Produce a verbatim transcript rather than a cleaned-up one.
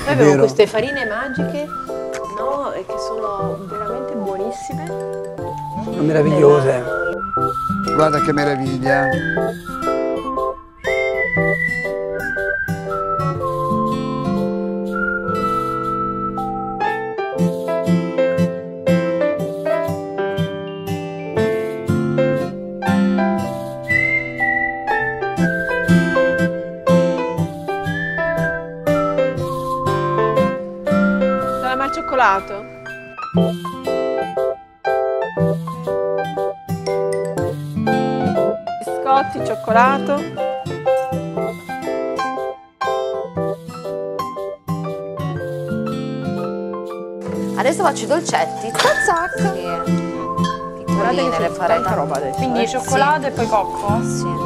Poi abbiamo queste farine magiche, no? E che sono veramente buonissime. Sono meravigliose. Guarda che meraviglia. Al cioccolato. Biscotti, cioccolato. Adesso faccio i dolcetti. Zac zac. Sì. Piccoline le farei. Tanta roba adesso. Quindi eh? cioccolato Sì. e poi cocco? Sì.